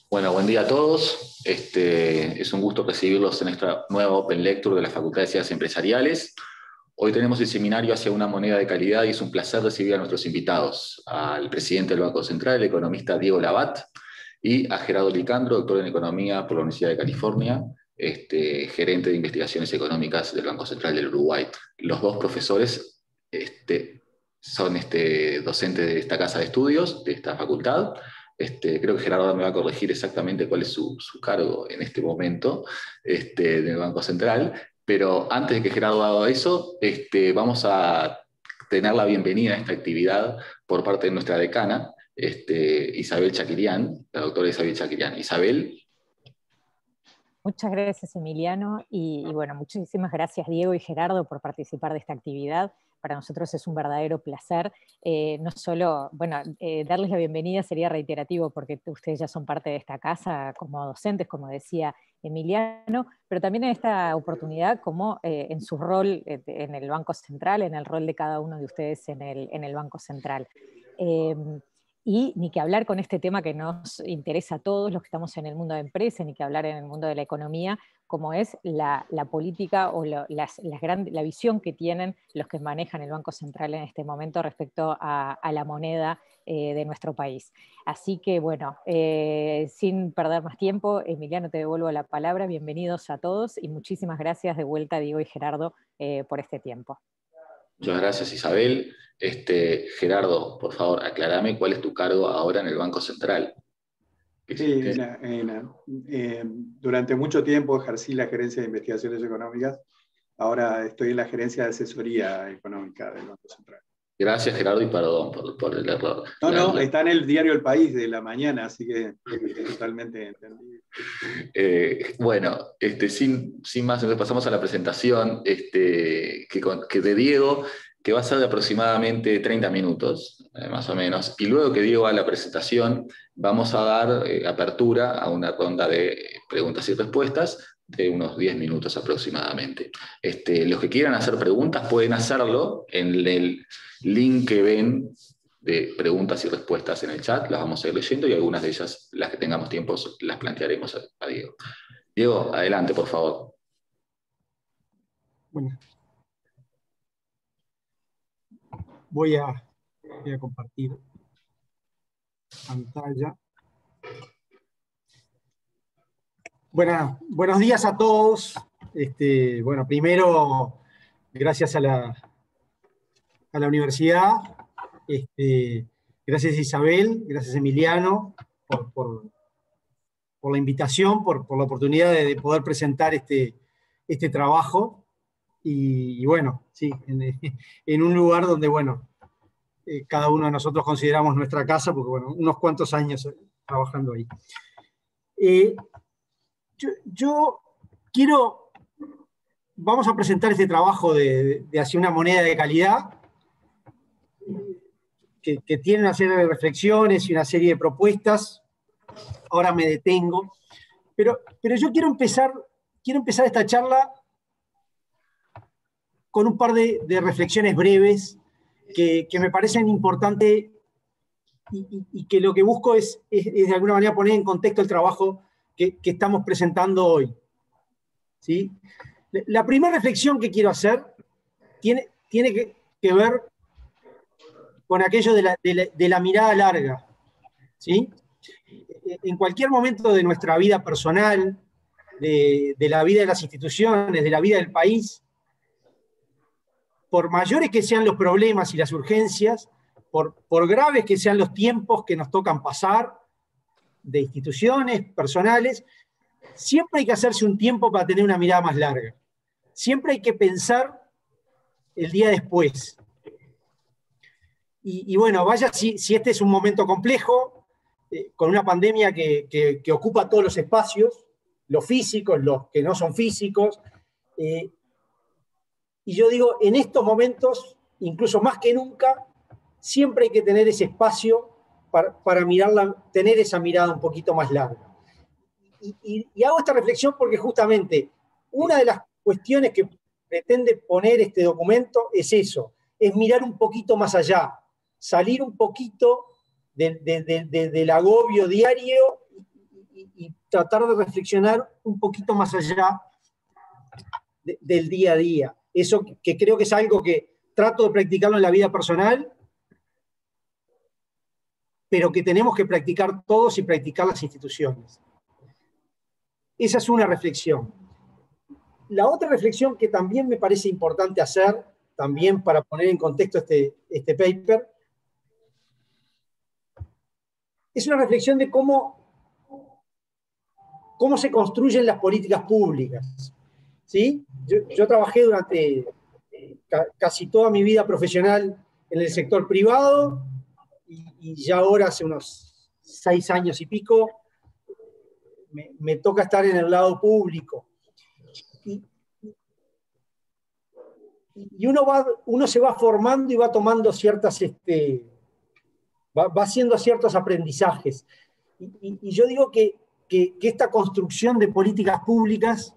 Bueno, buen día a todos. Es un gusto recibirlos en esta nueva Open Lecture de la Facultad de Ciencias Empresariales. Hoy tenemos el seminario Hacia una moneda de calidad y es un placer recibir a nuestros invitados, al presidente del Banco Central, el economista Diego Labat, y a Gerardo Licandro, doctor en Economía por la Universidad de California, gerente de investigaciones económicas del Banco Central del Uruguay. Los dos profesores son docentes de esta casa de estudios, de esta facultad. Creo que Gerardo me va a corregir exactamente cuál es su cargo en este momento del Banco Central, pero antes de que Gerardo haga eso, vamos a tener la bienvenida a esta actividad por parte de nuestra decana, Isabel Chakirian, la doctora Isabel Chakirian. Isabel. Muchas gracias, Emiliano, y bueno, muchísimas gracias, Diego y Gerardo, por participar de esta actividad. Para nosotros es un verdadero placer. No solo, bueno, darles la bienvenida sería reiterativo porque ustedes ya son parte de esta casa como docentes, como decía Emiliano, pero también en esta oportunidad como en su rol en el Banco Central, en el rol de cada uno de ustedes en el Banco Central. Y ni que hablar con este tema que nos interesa a todos los que estamos en el mundo de empresa, ni que hablar en el mundo de la economía, como es la política o la visión que tienen los que manejan el Banco Central en este momento respecto a la moneda de nuestro país. Así que bueno, sin perder más tiempo, Emiliano, te devuelvo la palabra. Bienvenidos a todos y muchísimas gracias de vuelta, Diego y Gerardo, por este tiempo. Muchas gracias, Isabel. Gerardo, por favor, aclárame cuál es tu cargo ahora en el Banco Central. Sí, durante mucho tiempo ejercí la gerencia de investigaciones económicas. Ahora estoy en la gerencia de asesoría económica del Banco Central. Gracias, Gerardo, y perdón por el error. No, está en el diario El País de la mañana, así que es totalmente entendible. Bueno, sin más, entonces pasamos a la presentación que de Diego, que va a ser de aproximadamente 30 minutos, más o menos, y luego que Diego haga la presentación, vamos a dar apertura a una ronda de preguntas y respuestas de unos 10 minutos aproximadamente. Los que quieran hacer preguntas pueden hacerlo en el link que ven de preguntas y respuestas en el chat, las vamos a ir leyendo y algunas de ellas, las que tengamos tiempo, las plantearemos a Diego. Diego, adelante, por favor. Bueno, voy a compartir pantalla. Buenos días a todos. Bueno, primero, gracias a la universidad. Gracias Isabel, gracias Emiliano por la invitación, por la oportunidad de poder presentar este trabajo. Y bueno, sí, en un lugar donde, bueno, cada uno de nosotros consideramos nuestra casa, porque bueno, unos cuantos años trabajando ahí. Vamos a presentar este trabajo de Hacia una moneda de calidad, que tiene una serie de reflexiones y una serie de propuestas. Ahora me detengo. Pero yo quiero empezar esta charla con un par de reflexiones breves que me parecen importantes y que lo que busco es de alguna manera poner en contexto el trabajo que estamos presentando hoy. ¿Sí? La primera reflexión que quiero hacer tiene que ver con aquello de la mirada larga. ¿Sí? En cualquier momento de nuestra vida personal, de la vida de las instituciones, de la vida del país, por mayores que sean los problemas y las urgencias, por graves que sean los tiempos que nos tocan pasar, de instituciones, personales, siempre hay que hacerse un tiempo para tener una mirada más larga. Siempre hay que pensar el día después. Y bueno, vaya si este es un momento complejo, con una pandemia que ocupa todos los espacios, los físicos, los que no son físicos. Y yo digo, en estos momentos, incluso más que nunca, siempre hay que tener ese espacio para tener esa mirada un poquito más larga. Y hago esta reflexión porque justamente una de las cuestiones que pretende poner este documento es eso, es mirar un poquito más allá, salir un poquito del agobio diario tratar de reflexionar un poquito más allá del día a día. Eso que creo que es algo que trato de practicarlo en la vida personal, pero que tenemos que practicar todos y practicar las instituciones. Esa es una reflexión. La otra reflexión que también me parece importante hacer, también para poner en contexto este paper, es una reflexión de cómo se construyen las políticas públicas. ¿Sí? Yo trabajé durante casi toda mi vida profesional en el sector privado y ya ahora, hace unos 6 años y pico, me toca estar en el lado público. Y uno se va formando y va tomando ciertas, va haciendo ciertos aprendizajes. Y yo digo que esta construcción de políticas públicas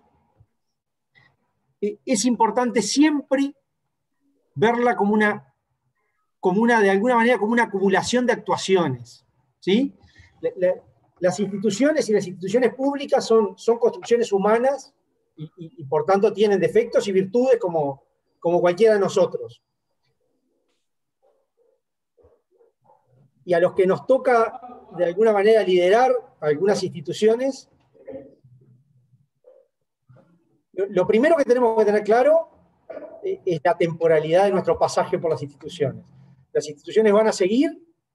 es importante siempre verla como de alguna manera, como una acumulación de actuaciones. ¿Sí? Las instituciones y las instituciones públicas son construcciones humanas y por tanto tienen defectos y virtudes como cualquiera de nosotros. Y a los que nos toca de alguna manera liderar algunas instituciones, lo primero que tenemos que tener claro es la temporalidad de nuestro pasaje por las instituciones. Las instituciones van a seguir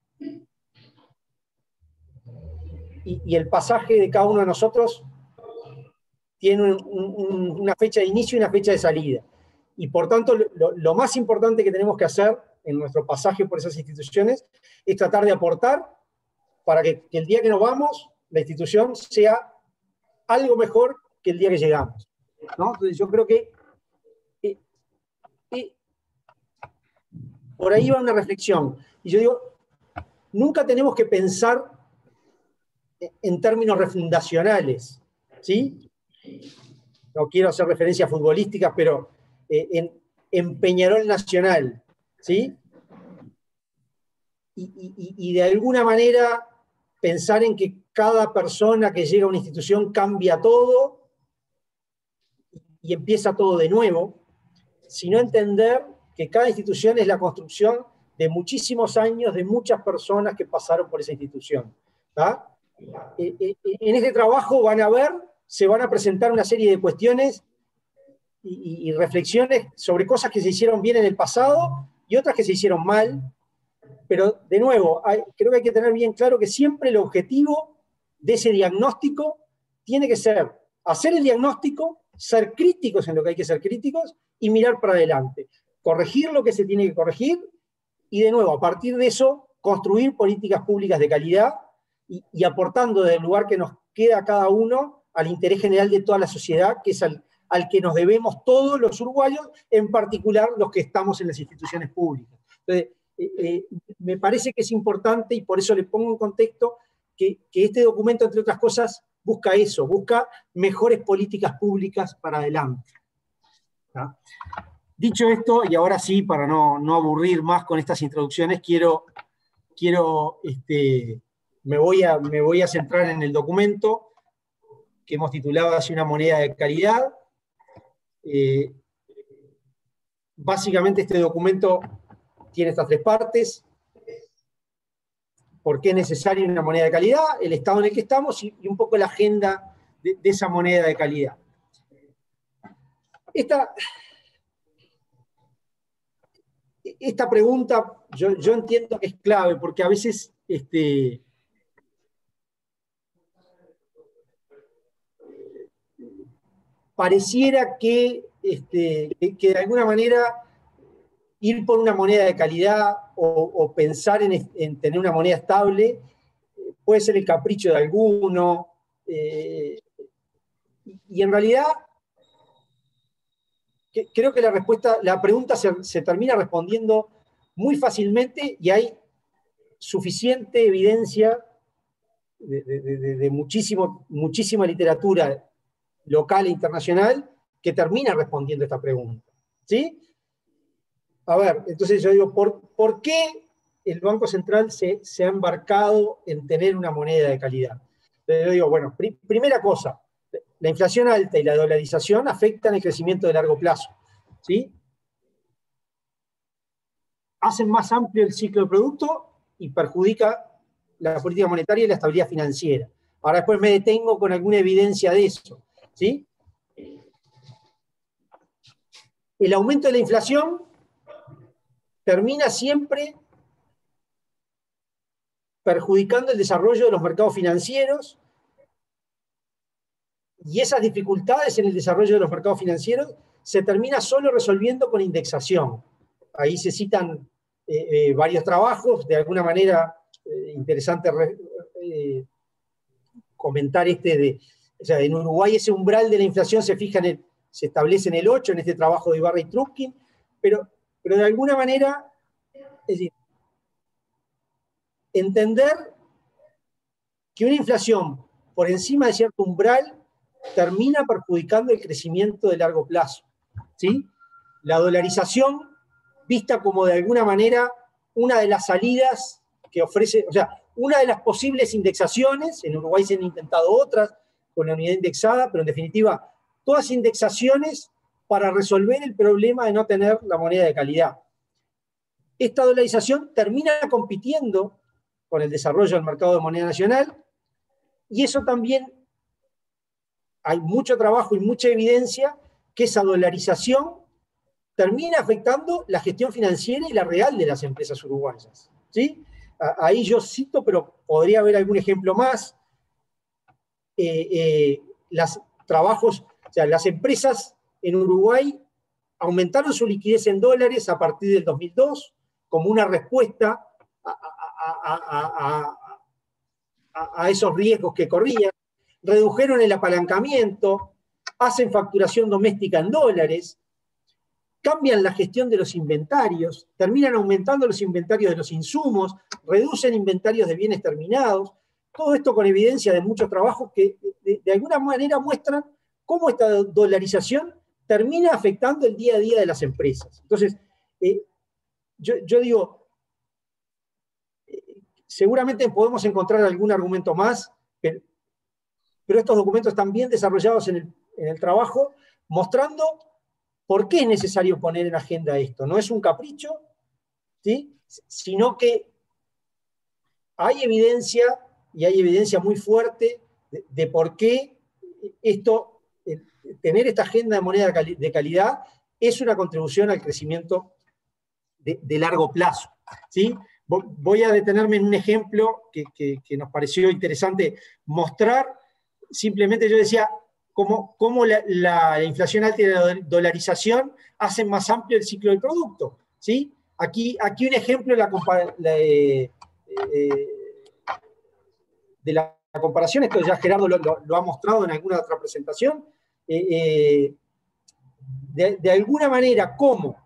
y el pasaje de cada uno de nosotros tiene una fecha de inicio y una fecha de salida. Y por tanto, lo más importante que tenemos que hacer en nuestro pasaje por esas instituciones es tratar de aportar para que el día que nos vamos, la institución sea algo mejor que el día que llegamos, ¿no? Entonces yo creo que por ahí va una reflexión. Y yo digo, nunca tenemos que pensar en términos refundacionales, ¿sí? No quiero hacer referencias futbolísticas, pero en Peñarol Nacional, ¿sí? Y de alguna manera pensar en que cada persona que llega a una institución cambia todo y empieza todo de nuevo, sino entender que cada institución es la construcción de muchísimos años, de muchas personas que pasaron por esa institución. ¿Tá? En este trabajo se van a presentar una serie de cuestiones y reflexiones sobre cosas que se hicieron bien en el pasado y otras que se hicieron mal, pero de nuevo, creo que hay que tener bien claro que siempre el objetivo de ese diagnóstico tiene que ser hacer el diagnóstico, ser críticos en lo que hay que ser críticos y mirar para adelante, corregir lo que se tiene que corregir y de nuevo, a partir de eso, construir políticas públicas de calidad y aportando del lugar que nos queda a cada uno al interés general de toda la sociedad, que es al que nos debemos todos los uruguayos, en particular los que estamos en las instituciones públicas. Entonces, me parece que es importante, y por eso le pongo en contexto, que este documento, entre otras cosas, busca eso, busca mejores políticas públicas para adelante. ¿Tá? Dicho esto, y ahora sí, para no aburrir más con estas introducciones, me voy a centrar en el documento que hemos titulado así una moneda de calidad. Básicamente este documento tiene estas 3 partes. ¿Por qué es necesaria una moneda de calidad? El estado en el que estamos y un poco la agenda de esa moneda de calidad. Esta pregunta yo entiendo que es clave porque a veces pareciera que de alguna manera ir por una moneda de calidad o pensar en tener una moneda estable puede ser el capricho de alguno, y en realidad creo que la pregunta se termina respondiendo muy fácilmente y hay suficiente evidencia de muchísima literatura local e internacional que termina respondiendo esta pregunta. ¿Sí? A ver, entonces yo digo, ¿por qué el Banco Central se ha embarcado en tener una moneda de calidad? Yo digo, bueno, primera cosa, la inflación alta y la dolarización afectan el crecimiento de largo plazo, ¿sí? Hacen más amplio el ciclo de producto y perjudica la política monetaria y la estabilidad financiera. Ahora después me detengo con alguna evidencia de eso, ¿sí? El aumento de la inflación termina siempre perjudicando el desarrollo de los mercados financieros, y esas dificultades en el desarrollo de los mercados financieros se termina solo resolviendo con indexación. Ahí se citan varios trabajos, de alguna manera interesante comentar o sea, en Uruguay ese umbral de la inflación se establece en el 8, en este trabajo de Ibarra y Trupkin, pero de alguna manera, es decir, entender que una inflación por encima de cierto umbral termina perjudicando el crecimiento de largo plazo, ¿sí? La dolarización, vista como de alguna manera una de las salidas que ofrece, o sea, una de las posibles indexaciones, en Uruguay se han intentado otras con la unidad indexada, pero en definitiva, todas indexaciones para resolver el problema de no tener la moneda de calidad. Esta dolarización termina compitiendo con el desarrollo del mercado de moneda nacional, y eso también hay mucho trabajo y mucha evidencia que esa dolarización termina afectando la gestión financiera y la real de las empresas uruguayas, ¿sí? Ahí yo cito, pero podría haber algún ejemplo más. Las empresas en Uruguay aumentaron su liquidez en dólares a partir del 2002 como una respuesta a esos riesgos que corrían, redujeron el apalancamiento, hacen facturación doméstica en dólares, cambian la gestión de los inventarios, terminan aumentando los inventarios de los insumos, reducen inventarios de bienes terminados, todo esto con evidencia de muchos trabajos que de alguna manera muestran cómo esta dolarización termina afectando el día a día de las empresas. Entonces, yo digo, seguramente podemos encontrar algún argumento más, pero estos documentos están bien desarrollados en el trabajo, mostrando por qué es necesario poner en agenda esto. No es un capricho, ¿sí? Sino que hay evidencia, y hay evidencia muy fuerte, de por qué tener esta agenda de moneda de calidad es una contribución al crecimiento de largo plazo, ¿sí? Voy a detenerme en un ejemplo que nos pareció interesante mostrar. Simplemente yo decía cómo la inflación alta y la dolarización hacen más amplio el ciclo del producto, ¿sí? Aquí un ejemplo de la comparación, esto ya Gerardo lo ha mostrado en alguna otra presentación, de alguna manera cómo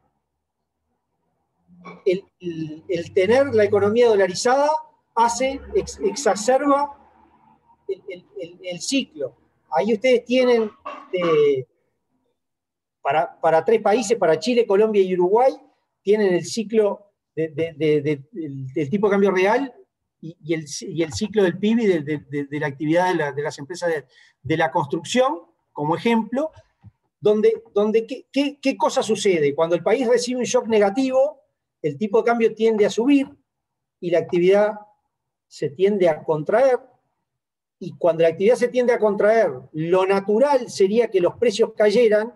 el tener la economía dolarizada exacerba el ciclo. Ahí ustedes tienen para 3 países, para Chile, Colombia y Uruguay, tienen el ciclo del tipo de cambio real y el ciclo del PIB y de la actividad de las empresas de la construcción, como ejemplo, donde ¿qué cosa sucede? Cuando el país recibe un shock negativo, el tipo de cambio tiende a subir y la actividad se tiende a contraer, y cuando la actividad se tiende a contraer, lo natural sería que los precios cayeran,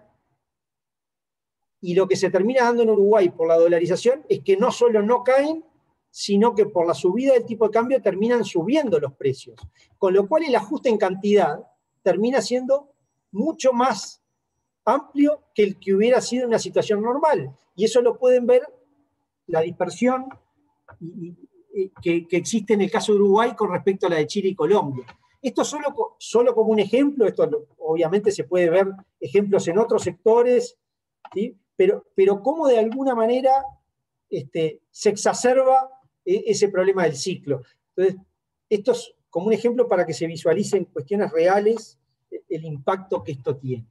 y lo que se termina dando en Uruguay por la dolarización es que no solo no caen, sino que por la subida del tipo de cambio terminan subiendo los precios. Con lo cual el ajuste en cantidad termina siendo mucho más amplio que el que hubiera sido en una situación normal. Y eso lo pueden ver, la dispersión que existe en el caso de Uruguay con respecto a la de Chile y Colombia. Esto solo como un ejemplo, obviamente se puede ver ejemplos en otros sectores, ¿sí? Pero cómo de alguna manera se exacerba ese problema del ciclo. Entonces, esto es como un ejemplo para que se visualicen cuestiones reales el impacto que esto tiene.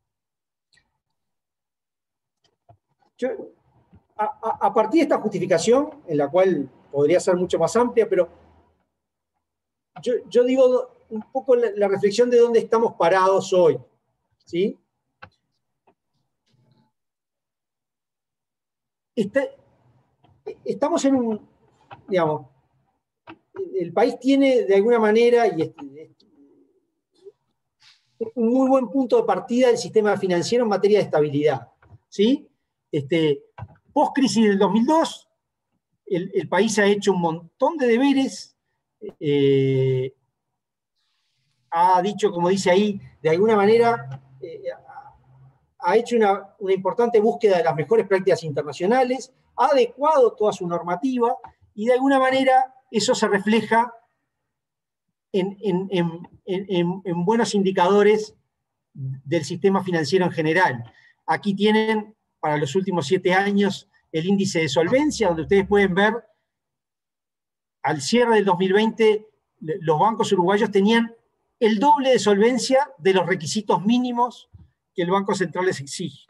A partir de esta justificación, en la cual podría ser mucho más amplia, pero yo digo un poco la reflexión de dónde estamos parados hoy, ¿sí? Estamos en un, digamos, el país tiene de alguna manera, y un muy buen punto de partida del sistema financiero en materia de estabilidad, ¿sí? Post-crisis del 2002, el país ha hecho un montón de deberes, ha dicho, como dice ahí, de alguna manera, ha hecho una importante búsqueda de las mejores prácticas internacionales, ha adecuado toda su normativa, y de alguna manera eso se refleja en buenos indicadores del sistema financiero en general. Aquí tienen, para los últimos 7 años, el índice de solvencia, donde ustedes pueden ver, al cierre del 2020, los bancos uruguayos tenían el doble de solvencia de los requisitos mínimos que el Banco Central les exige.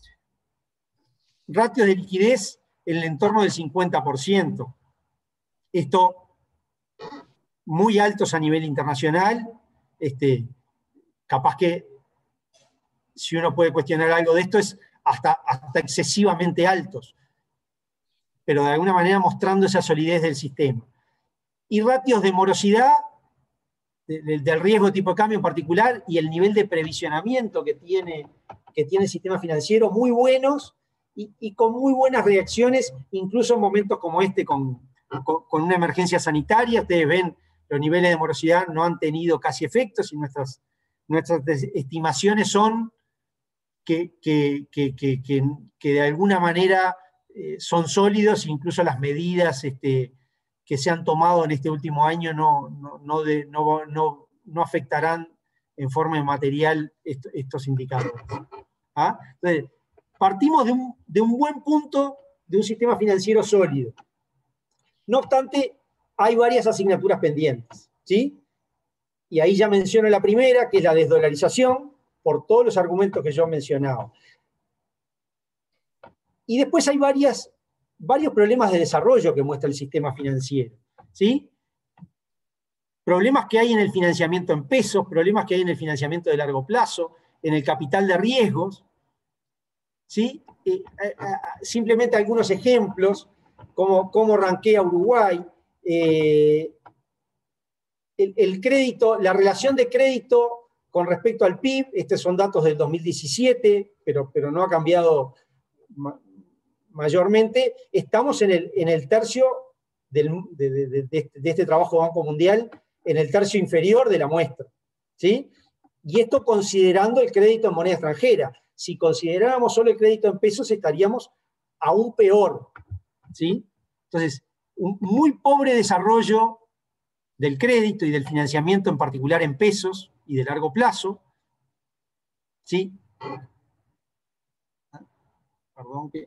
Ratios de liquidez en el entorno del 50%. Esto muy altos a nivel internacional, capaz que si uno puede cuestionar algo de esto es hasta excesivamente altos, pero de alguna manera mostrando esa solidez del sistema. Y ratios de morosidad, del riesgo de tipo de cambio en particular, y el nivel de previsionamiento que tiene el sistema financiero, muy buenos y con muy buenas reacciones, incluso en momentos como este, con una emergencia sanitaria. Ustedes ven, los niveles de morosidad no han tenido casi efectos, y nuestras estimaciones son que de alguna manera son sólidos, incluso las medidas que se han tomado en este último año no afectarán en forma material estos indicadores. ¿Ah? Entonces, partimos de un buen punto, de un sistema financiero sólido. No obstante, hay varias asignaturas pendientes, ¿sí? Y ahí ya menciono la primera, que es la desdolarización, por todos los argumentos que yo he mencionado. Y después hay varios problemas de desarrollo que muestra el sistema financiero, ¿sí? Problemas que hay en el financiamiento en pesos, problemas que hay en el financiamiento de largo plazo, en el capital de riesgos, ¿sí? Simplemente algunos ejemplos, cómo ranquea Uruguay. El crédito, la relación de crédito con respecto al PIB, estos son datos del 2017, pero no ha cambiado mayormente. Estamos en el tercio de este trabajo de Banco Mundial, en el tercio inferior de la muestra, ¿sí? Y esto considerando el crédito en moneda extranjera. Si consideráramos solo el crédito en pesos, estaríamos aún peor, ¿sí? Entonces, un muy pobre desarrollo del crédito y del financiamiento, en particular en pesos y de largo plazo, ¿sí? Perdón que...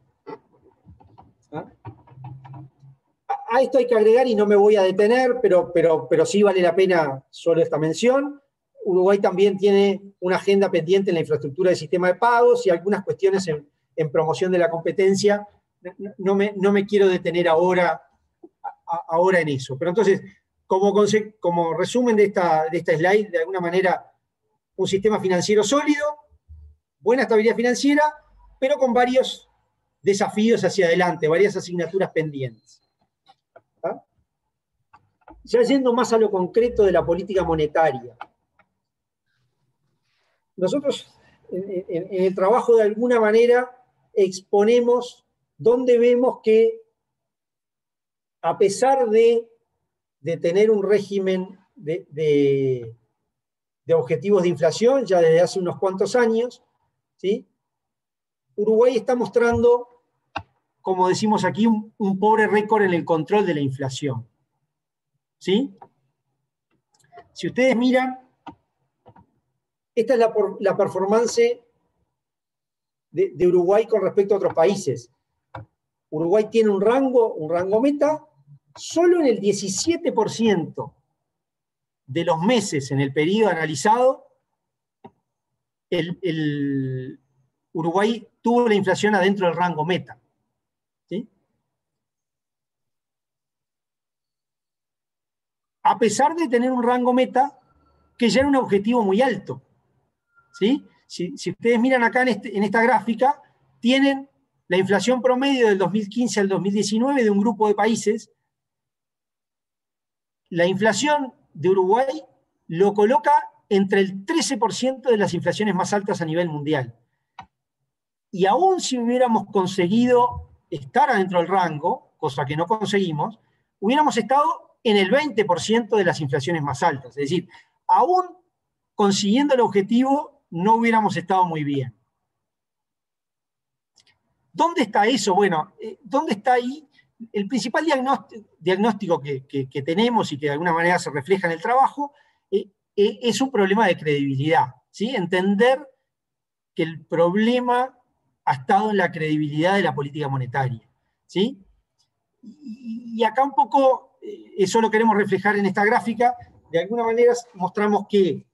A esto hay que agregar, y no me voy a detener, pero sí vale la pena solo esta mención. Uruguay también tiene una agenda pendiente en la infraestructura del sistema de pagos y algunas cuestiones en promoción de la competencia. No me quiero detener ahora en eso. Pero entonces, como resumen de esta slide, de alguna manera, un sistema financiero sólido, buena estabilidad financiera, pero con varios desafíos hacia adelante, varias asignaturas pendientes. ¿Ah? Ya yendo más a lo concreto de la política monetaria. Nosotros en el trabajo de alguna manera exponemos donde vemos que, a pesar de tener un régimen de objetivos de inflación ya desde hace unos cuantos años, ¿sí? Uruguay está mostrando, como decimos aquí, un pobre récord en el control de la inflación, ¿sí? Si ustedes miran, esta es la performance de Uruguay con respecto a otros países. Uruguay tiene un rango meta, solo en el 17% de los meses en el periodo analizado, el Uruguay tuvo la inflación adentro del rango meta, ¿sí? A pesar de tener un rango meta que ya era un objetivo muy alto. ¿Sí? Si ustedes miran acá en esta gráfica, tienen la inflación promedio del 2015 al 2019 de un grupo de países. La inflación de Uruguay lo coloca entre el 13% de las inflaciones más altas a nivel mundial. Y aún si hubiéramos conseguido estar adentro del rango, cosa que no conseguimos, hubiéramos estado en el 20% de las inflaciones más altas. Es decir, aún consiguiendo el objetivo, no hubiéramos estado muy bien. ¿Dónde está eso? Bueno, ¿dónde está ahí? El principal diagnóstico que tenemos y que de alguna manera se refleja en el trabajo es un problema de credibilidad, ¿sí? Entender que el problema ha estado en la credibilidad de la política monetaria, ¿sí? Y acá un poco, eso lo queremos reflejar en esta gráfica. De alguna manera mostramos que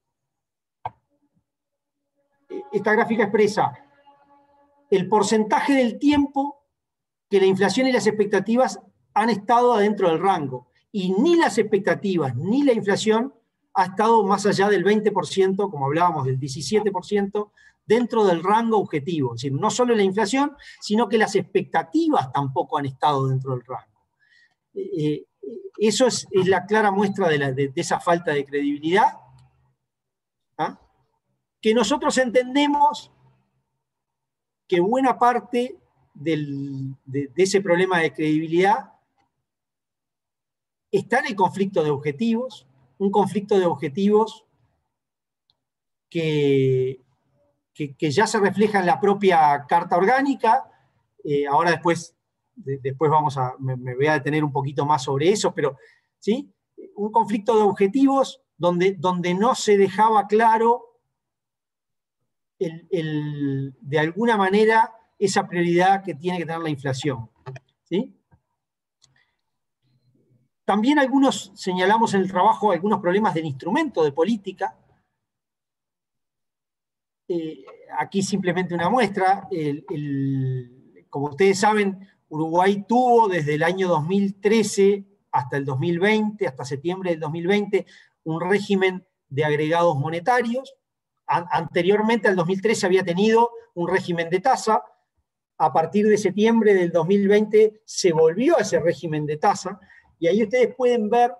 esta gráfica expresa el porcentaje del tiempo que la inflación y las expectativas han estado adentro del rango. Y ni las expectativas ni la inflación ha estado más allá del 20%, como hablábamos, del 17%, dentro del rango objetivo. Es decir, no solo la inflación, sino que las expectativas tampoco han estado dentro del rango. Eso es la clara muestra de esa falta de credibilidad, ¿ah? Que nosotros entendemos que buena parte de ese problema de credibilidad está en el conflicto de objetivos, un conflicto de objetivos que ya se refleja en la propia Carta Orgánica. Ahora después me voy a detener un poquito más sobre eso, pero ¿sí? Un conflicto de objetivos donde no se dejaba claro de alguna manera esa prioridad que tiene que tener la inflación, ¿sí? También señalamos en el trabajo algunos problemas del instrumento de política. Aquí simplemente una muestra. Como ustedes saben, Uruguay tuvo desde el año 2013 hasta el 2020, hasta septiembre del 2020, un régimen de agregados monetarios. Anteriormente al 2013 había tenido un régimen de tasa. A partir de septiembre del 2020 se volvió a ese régimen de tasa, y ahí ustedes pueden ver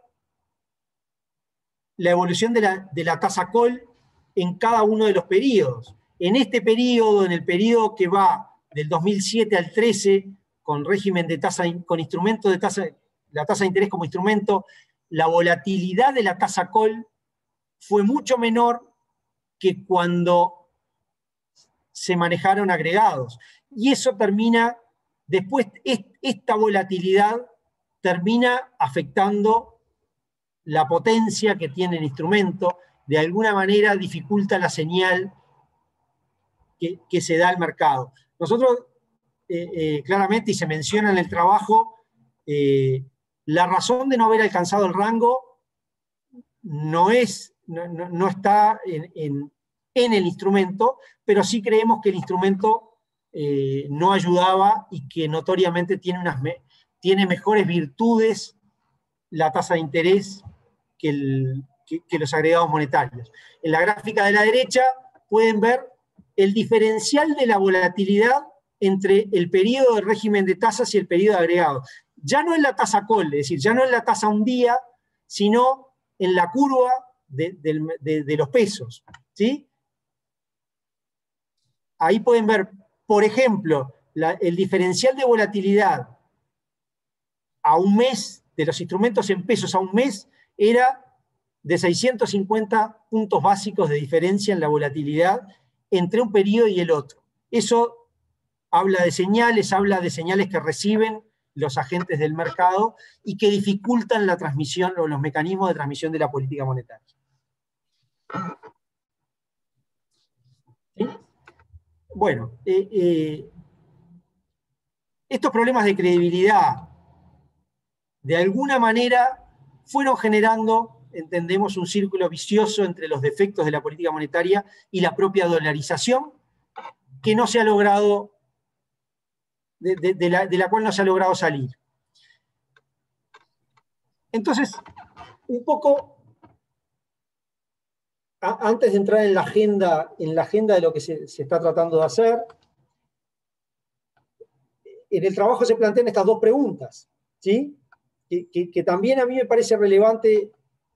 la evolución de la tasa call en cada uno de los periodos. En este periodo, en el periodo que va del 2007 al 13, con régimen de tasa, con instrumento de tasa, la tasa de interés como instrumento, la volatilidad de la tasa call fue mucho menor que cuando se manejaron agregados. Y eso termina, después, esta volatilidad termina afectando la potencia que tiene el instrumento, de alguna manera dificulta la señal que se da al mercado. Nosotros, claramente, y se menciona en el trabajo, la razón de no haber alcanzado el rango no está en el instrumento, pero sí creemos que el instrumento no ayudaba y que notoriamente tiene mejores virtudes la tasa de interés que los agregados monetarios. En la gráfica de la derecha pueden ver el diferencial de la volatilidad entre el periodo de régimen de tasas y el periodo de agregados. Ya no es la tasa call, es decir, ya no es la tasa un día, sino en la curva de los pesos, ¿sí? Ahí pueden ver, por ejemplo, el diferencial de volatilidad a un mes, de los instrumentos en pesos a un mes, era de 650 puntos básicos de diferencia en la volatilidad entre un periodo y el otro. Eso habla de señales que reciben los agentes del mercado y que dificultan la transmisión o los mecanismos de transmisión de la política monetaria. ¿Sí? Bueno, estos problemas de credibilidad, de alguna manera, fueron generando, entendemos, un círculo vicioso entre los defectos de la política monetaria y la propia dolarización, que no se ha logrado, de la cual no se ha logrado salir. Entonces, un poco antes de entrar en la agenda de lo que se está tratando de hacer, en el trabajo se plantean estas dos preguntas, ¿sí? Que también a mí me parece relevante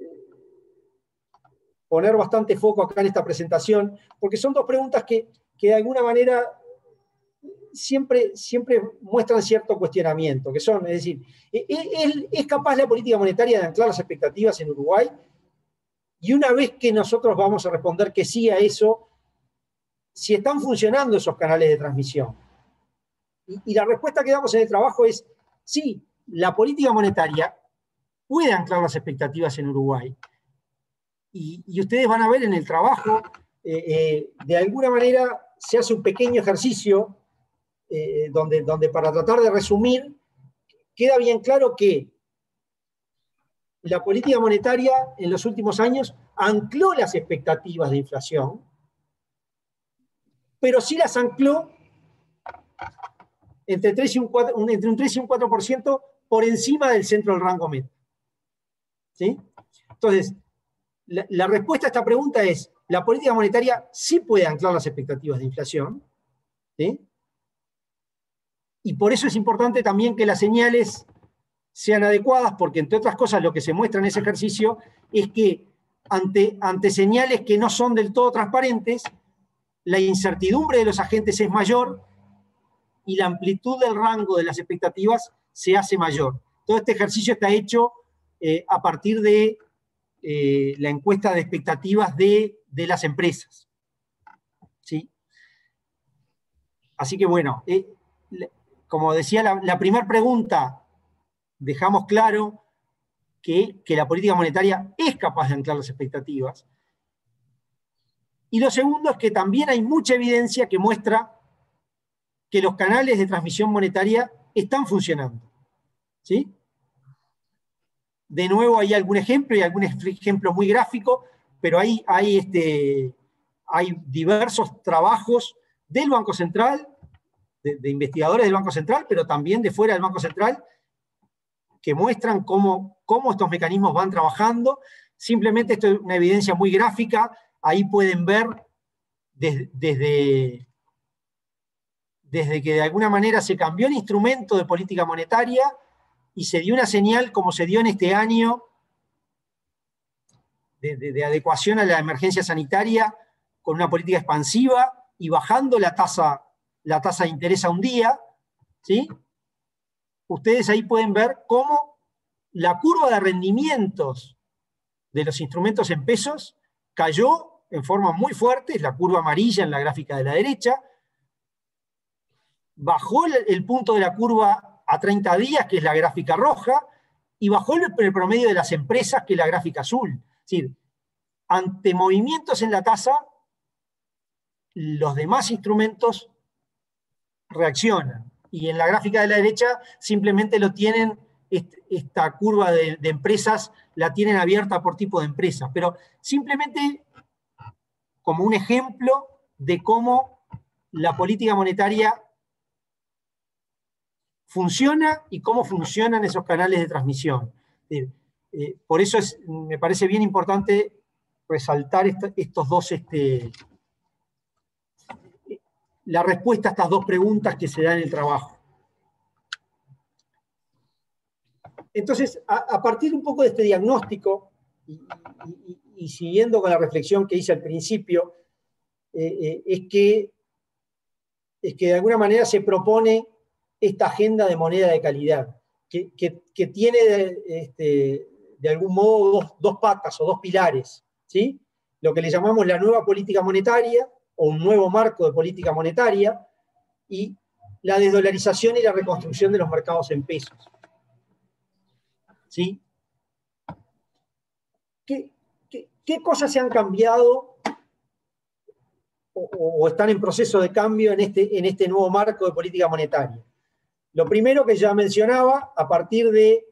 poner bastante foco acá en esta presentación, porque son dos preguntas que de alguna manera siempre muestran cierto cuestionamiento, que son, es decir, ¿es capaz la política monetaria de anclar las expectativas en Uruguay? Y una vez que nosotros vamos a responder que sí a eso, si están funcionando esos canales de transmisión. Y la respuesta que damos en el trabajo es, sí, la política monetaria puede anclar las expectativas en Uruguay. Y ustedes van a ver en el trabajo, de alguna manera se hace un pequeño ejercicio donde para tratar de resumir, queda bien claro que la política monetaria en los últimos años ancló las expectativas de inflación, pero sí las ancló entre un 3 y un 4% por encima del centro del rango medio. ¿Sí? Entonces, la respuesta a esta pregunta es, la política monetaria sí puede anclar las expectativas de inflación, ¿sí? Y por eso es importante también que las señales sean adecuadas, porque entre otras cosas lo que se muestra en ese ejercicio es que ante señales que no son del todo transparentes, la incertidumbre de los agentes es mayor y la amplitud del rango de las expectativas se hace mayor. Todo este ejercicio está hecho a partir de la encuesta de expectativas de las empresas. ¿Sí? Así que bueno, como decía la primera pregunta, dejamos claro que la política monetaria es capaz de anclar las expectativas. Y lo segundo es que también hay mucha evidencia que muestra que los canales de transmisión monetaria están funcionando. ¿Sí? De nuevo, hay algún ejemplo, y algún ejemplo muy gráfico, pero hay diversos trabajos del Banco Central, de investigadores del Banco Central, pero también de fuera del Banco Central, que muestran cómo estos mecanismos van trabajando. Simplemente esto es una evidencia muy gráfica. Ahí pueden ver desde que de alguna manera se cambió el instrumento de política monetaria y se dio una señal, como se dio en este año, de adecuación a la emergencia sanitaria con una política expansiva y bajando la tasa de interés a un día, ¿sí? Ustedes ahí pueden ver cómo la curva de rendimientos de los instrumentos en pesos cayó en forma muy fuerte, es la curva amarilla en la gráfica de la derecha, bajó el punto de la curva a 30 días, que es la gráfica roja, y bajó el promedio de las empresas, que es la gráfica azul. Es decir, ante movimientos en la tasa, los demás instrumentos reaccionan. Y en la gráfica de la derecha simplemente lo tienen, esta curva de empresas la tienen abierta por tipo de empresa. Pero simplemente como un ejemplo de cómo la política monetaria funciona y cómo funcionan esos canales de transmisión. Por eso me parece bien importante resaltar estos dos, la respuesta a estas dos preguntas que se dan en el trabajo. Entonces, a partir un poco de este diagnóstico, y siguiendo con la reflexión que hice al principio, es que de alguna manera se propone esta agenda de moneda de calidad, que tiene de algún modo dos patas o dos pilares, ¿sí? Lo que le llamamos la nueva política monetaria, o un nuevo marco de política monetaria, y la desdolarización y la reconstrucción de los mercados en pesos. ¿Sí? ¿Qué cosas se han cambiado o están en proceso de cambio en este nuevo marco de política monetaria? Lo primero que ya mencionaba, a partir de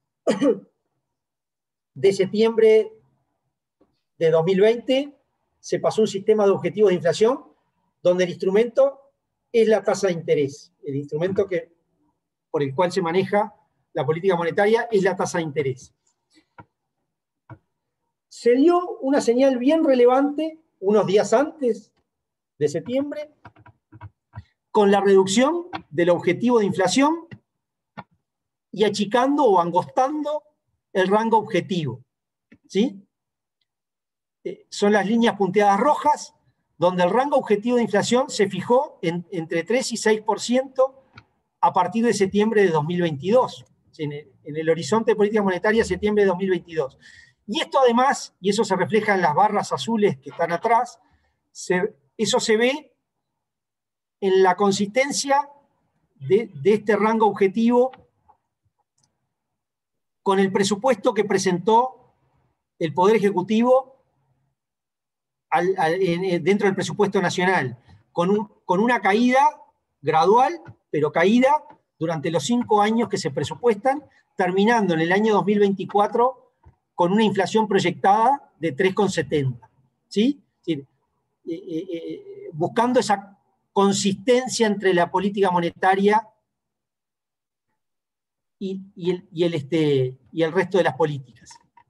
septiembre de 2020, se pasó un sistema de objetivos de inflación donde el instrumento es la tasa de interés. El instrumento por el cual se maneja la política monetaria es la tasa de interés. se dio una señal bien relevante unos días antes de septiembre, con la reducción del objetivo de inflación y achicando o angostando el rango objetivo. ¿Sí? Son las líneas punteadas rojas, donde el rango objetivo de inflación se fijó entre 3 y 6% a partir de septiembre de 2022, en el horizonte de política monetaria septiembre de 2022. Y esto además, y eso se refleja en las barras azules que están atrás, eso se ve en la consistencia de este rango objetivo con el presupuesto que presentó el Poder Ejecutivo dentro del presupuesto nacional, con una caída gradual, pero caída durante los 5 años que se presupuestan, terminando en el año 2024 con una inflación proyectada de 3,70. ¿Sí? Buscando esa consistencia entre la política monetaria y el resto de las políticas.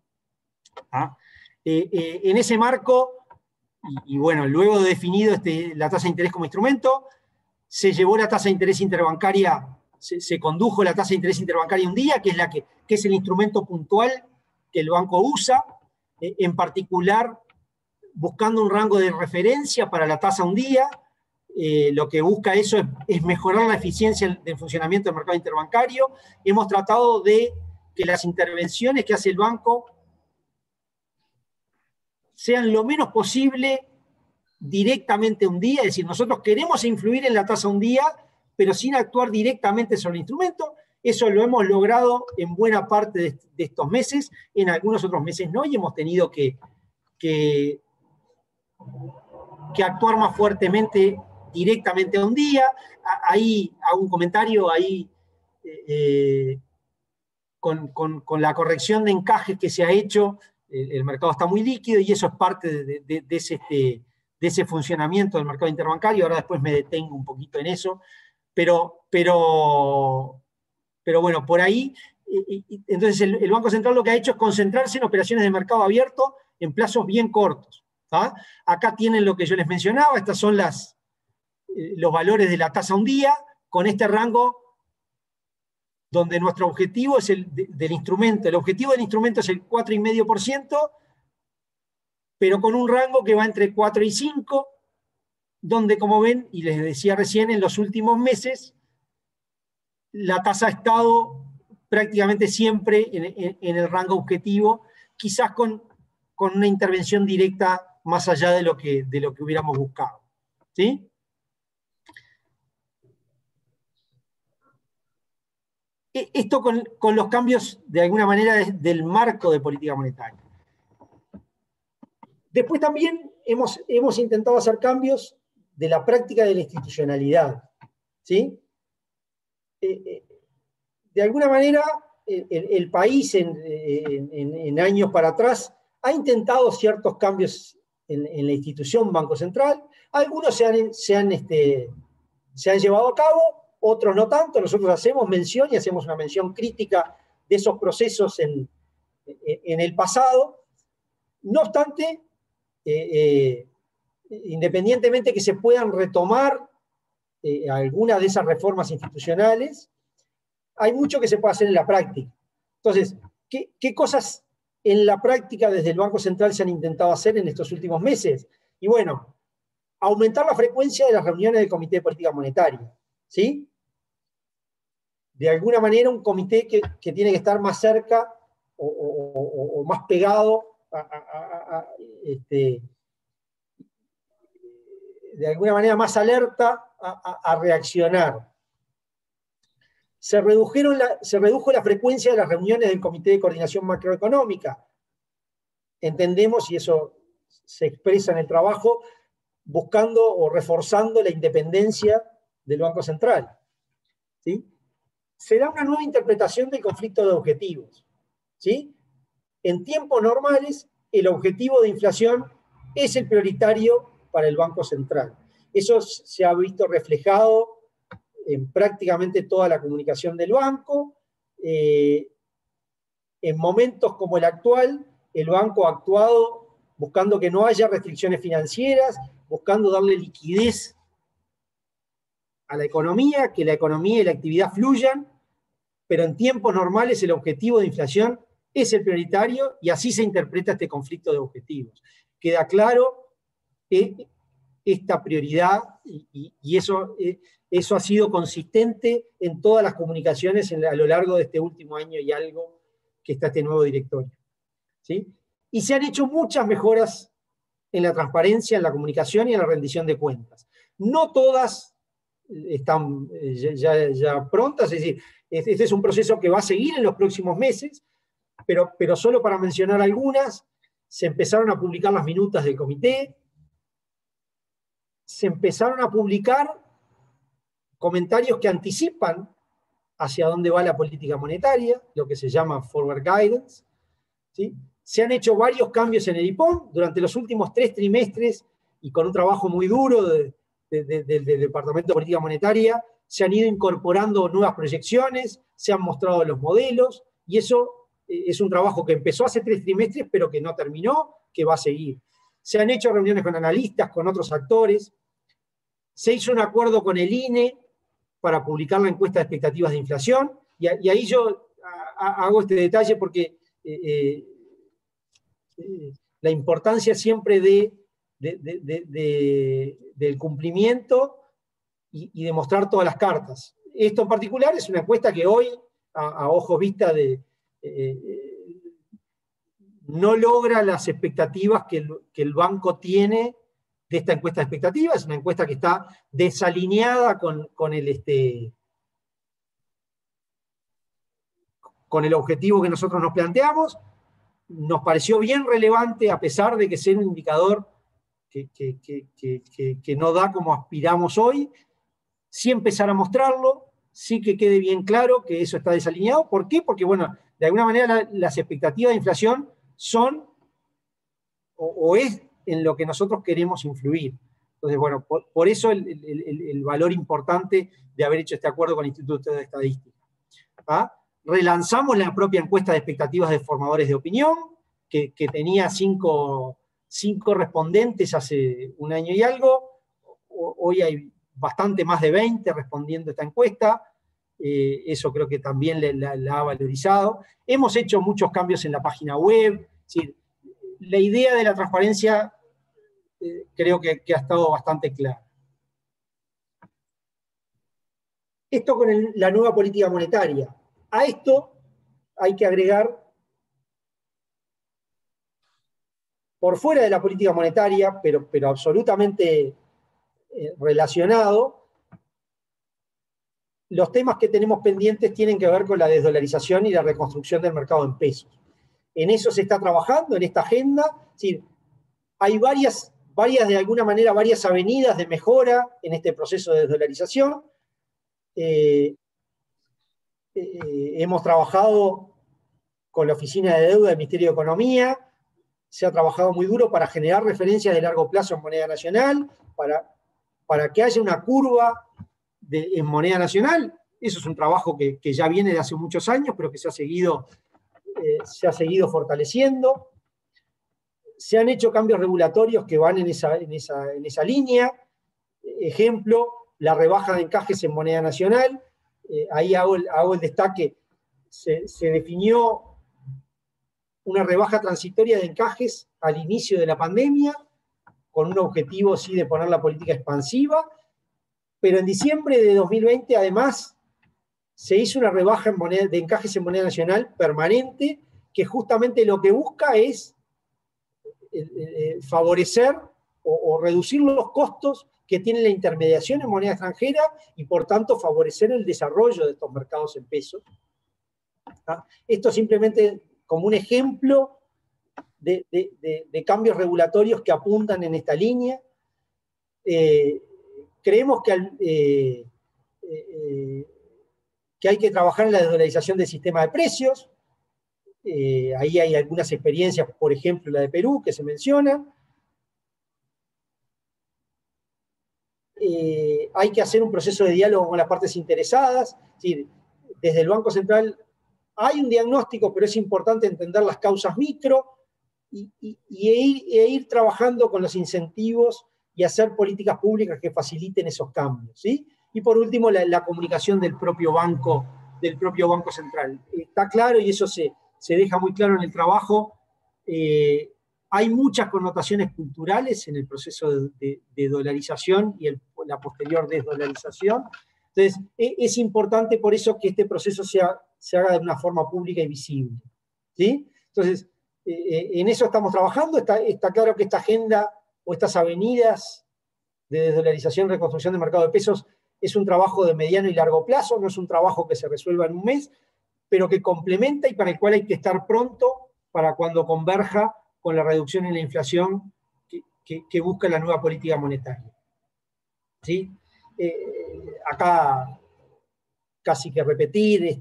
En ese marco, y bueno, luego de definido la tasa de interés como instrumento, se llevó la tasa de interés interbancaria, se condujo la tasa de interés interbancaria un día, que es el instrumento puntual que el banco usa, en particular buscando un rango de referencia para la tasa un día. Lo que busca eso es mejorar la eficiencia del funcionamiento del mercado interbancario. Hemos tratado de que las intervenciones que hace el banco sean lo menos posible directamente un día, es decir, nosotros queremos influir en la tasa un día, pero sin actuar directamente sobre el instrumento. Eso lo hemos logrado en buena parte de estos meses, en algunos otros meses no, y hemos tenido que actuar más fuertemente directamente a un día. Ahí hago un comentario, ahí con la corrección de encajes que se ha hecho, el mercado está muy líquido y eso es parte de ese funcionamiento del mercado interbancario. Ahora después me detengo un poquito en eso, pero bueno, por ahí, entonces el Banco Central lo que ha hecho es concentrarse en operaciones de mercado abierto en plazos bien cortos. Acá tienen lo que yo les mencionaba, estos son los valores de la tasa un día, con este rango donde nuestro objetivo es del instrumento. El objetivo del instrumento es el 4,5%, pero con un rango que va entre 4 y 5, donde, como ven, y les decía recién, en los últimos meses, la tasa ha estado prácticamente siempre en el rango objetivo, quizás con una intervención directa más allá de lo que hubiéramos buscado. ¿Sí? Esto con los cambios, de alguna manera, del marco de política monetaria. Después también hemos intentado hacer cambios de la práctica de la institucionalidad. ¿Sí? De alguna manera, el país en años para atrás ha intentado ciertos cambios en la institución Banco Central. Algunos se han llevado a cabo, otros no tanto. Nosotros hacemos mención y hacemos una mención crítica de esos procesos en el pasado. No obstante, independientemente que se puedan retomar algunas de esas reformas institucionales, hay mucho que se puede hacer en la práctica. Entonces, ¿qué cosas en la práctica desde el Banco Central se han intentado hacer en estos últimos meses? Y bueno, aumentar la frecuencia de las reuniones del Comité de Política Monetaria. ¿Sí? De alguna manera, un comité que tiene que estar más cerca o más pegado de alguna manera más alerta a reaccionar. Se redujo la frecuencia de las reuniones del Comité de Coordinación Macroeconómica. Entendemos, y eso se expresa en el trabajo, buscando o reforzando la independencia del Banco Central. ¿Sí? Se da una nueva interpretación del conflicto de objetivos. ¿Sí? En tiempos normales, el objetivo de inflación es el prioritario para el Banco Central. Eso se ha visto reflejado en prácticamente toda la comunicación del banco. En momentos como el actual, el banco ha actuado buscando que no haya restricciones financieras, buscando darle liquidez a la economía, que la economía y la actividad fluyan, pero en tiempos normales el objetivo de inflación es el prioritario y así se interpreta este conflicto de objetivos. Queda claro que esta prioridad, y eso ha sido consistente en todas las comunicaciones a lo largo de este último año y algo que está este nuevo directorio. ¿Sí? Y se han hecho muchas mejoras en la transparencia, en la comunicación y en la rendición de cuentas. No todas están ya prontas, es decir, este es un proceso que va a seguir en los próximos meses, pero solo para mencionar algunas, se empezaron a publicar las minutas del comité, se empezaron a publicar comentarios que anticipan hacia dónde va la política monetaria, lo que se llama forward guidance, ¿sí? Se han hecho varios cambios en el IPOM durante los últimos 3 trimestres y con un trabajo muy duro del Departamento de Política Monetaria, se han ido incorporando nuevas proyecciones, se han mostrado los modelos, y eso es un trabajo que empezó hace 3 trimestres, pero que no terminó, que va a seguir. Se han hecho reuniones con analistas, con otros actores, se hizo un acuerdo con el INE para publicar la encuesta de expectativas de inflación, y ahí yo hago este detalle porque la importancia siempre del cumplimiento y de mostrar todas las cartas. Esto en particular es una encuesta que hoy, a ojos vista no logra las expectativas que el banco tiene de esta encuesta de expectativas. Es una encuesta que está desalineada con el objetivo que nosotros nos planteamos. Nos pareció bien relevante, a pesar de que sea un indicador que no da como aspiramos hoy, sí empezar a mostrarlo, sí que quede bien claro que eso está desalineado. ¿Por qué? Porque, bueno, de alguna manera las expectativas de inflación son o es en lo que nosotros queremos influir. Entonces, bueno, por eso el valor importante de haber hecho este acuerdo con el Instituto de Estadística. ¿Ah? Relanzamos la propia encuesta de expectativas de formadores de opinión, que tenía 5 respondentes hace un año y algo. Hoy hay bastante más de 20 respondiendo a esta encuesta. Eso creo que también la ha valorizado. Hemos hecho muchos cambios en la página web. Es decir, la idea de la transparencia creo que ha estado bastante clara. Esto con la nueva política monetaria. A esto hay que agregar, por fuera de la política monetaria, pero absolutamente relacionado, los temas que tenemos pendientes tienen que ver con la desdolarización y la reconstrucción del mercado en pesos. En eso se está trabajando, en esta agenda. Es decir, hay varias de alguna manera, varias avenidas de mejora en este proceso de desdolarización. Hemos trabajado con la Oficina de Deuda del Ministerio de Economía, se ha trabajado muy duro para generar referencias de largo plazo en moneda nacional, para que haya una curva en moneda nacional. Eso es un trabajo que ya viene de hace muchos años, pero que se ha seguido fortaleciendo. Se han hecho cambios regulatorios que van en esa línea. Ejemplo, la rebaja de encajes en moneda nacional. Ahí hago el destaque. Se definió una rebaja transitoria de encajes al inicio de la pandemia, con un objetivo sí de poner la política expansiva, pero en diciembre de 2020 además se hizo una rebaja de encajes en moneda nacional permanente, que justamente lo que busca es favorecer o reducir los costos que tiene la intermediación en moneda extranjera y por tanto favorecer el desarrollo de estos mercados en pesos. Esto simplemente como un ejemplo de cambios regulatorios que apuntan en esta línea. Creemos que hay que trabajar en la desdolarización del sistema de precios. Ahí hay algunas experiencias, por ejemplo la de Perú, que se menciona. Hay que hacer un proceso de diálogo con las partes interesadas. Es decir, desde el Banco Central hay un diagnóstico, pero es importante entender las causas micro. ir trabajando con los incentivos y hacer políticas públicas que faciliten esos cambios, ¿sí? Y por último, la comunicación del propio Banco Central. Está claro, y eso se deja muy claro en el trabajo, hay muchas connotaciones culturales en el proceso de dolarización y la posterior desdolarización. Entonces, es importante por eso que este proceso se haga de una forma pública y visible, ¿sí? Entonces, en eso estamos trabajando. Está claro que esta agenda o estas avenidas de desdolarización y reconstrucción del mercado de pesos es un trabajo de mediano y largo plazo, no es un trabajo que se resuelva en un mes, pero que complementa y para el cual hay que estar pronto para cuando converja con la reducción en la inflación que busca la nueva política monetaria. ¿Sí? Acá casi que repetir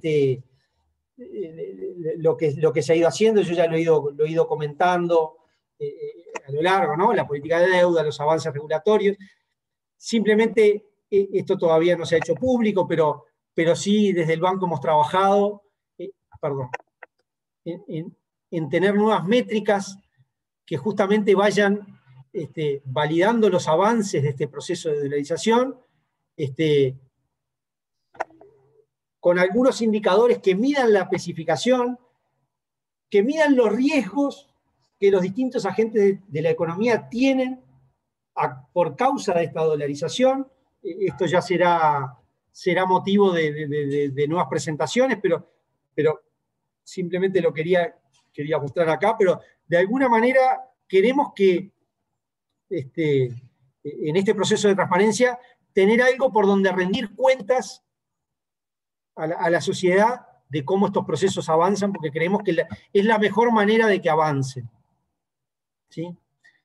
lo que se ha ido haciendo, yo ya lo he ido comentando a lo largo, ¿no? La política de deuda, los avances regulatorios. Simplemente esto todavía no se ha hecho público, pero sí desde el banco hemos trabajado en tener nuevas métricas que justamente vayan validando los avances de este proceso de dolarización, con algunos indicadores que midan la especificación, que midan los riesgos que los distintos agentes de la economía tienen por causa de esta dolarización. Esto ya será motivo de nuevas presentaciones, pero simplemente lo quería mostrar acá, pero de alguna manera queremos que en este proceso de transparencia tener algo por donde rendir cuentas a la sociedad de cómo estos procesos avanzan, porque creemos que es la mejor manera de que avancen. ¿Sí?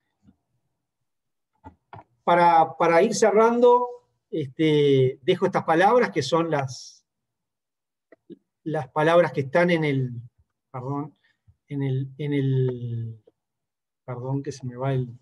Para ir cerrando, dejo estas palabras que son las palabras que están en el, perdón que se me va el,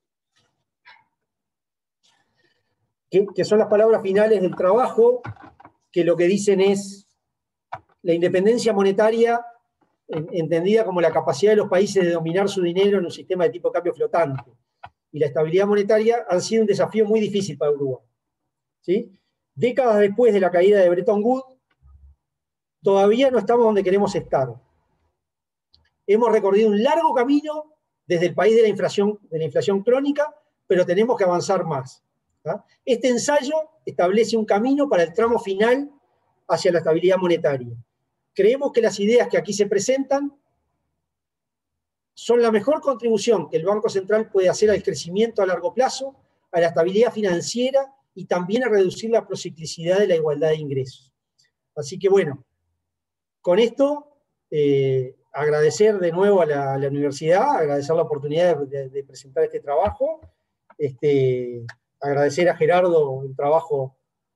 que son las palabras finales del trabajo, que lo que dicen es la independencia monetaria, entendida como la capacidad de los países de dominar su dinero en un sistema de tipo de cambio flotante, y la estabilidad monetaria han sido un desafío muy difícil para Uruguay. ¿Sí? Décadas después de la caída de Bretton Woods, todavía no estamos donde queremos estar. Hemos recorrido un largo camino desde el país de la inflación crónica, pero tenemos que avanzar más. ¿tá? Este ensayo establece un camino para el tramo final hacia la estabilidad monetaria. Creemos que las ideas que aquí se presentan son la mejor contribución que el Banco Central puede hacer al crecimiento a largo plazo, a la estabilidad financiera y también a reducir la prociclicidad de la igualdad de ingresos. Así que bueno, con esto, agradecer de nuevo a la universidad, agradecer la oportunidad de presentar este trabajo, agradecer a Gerardo el trabajo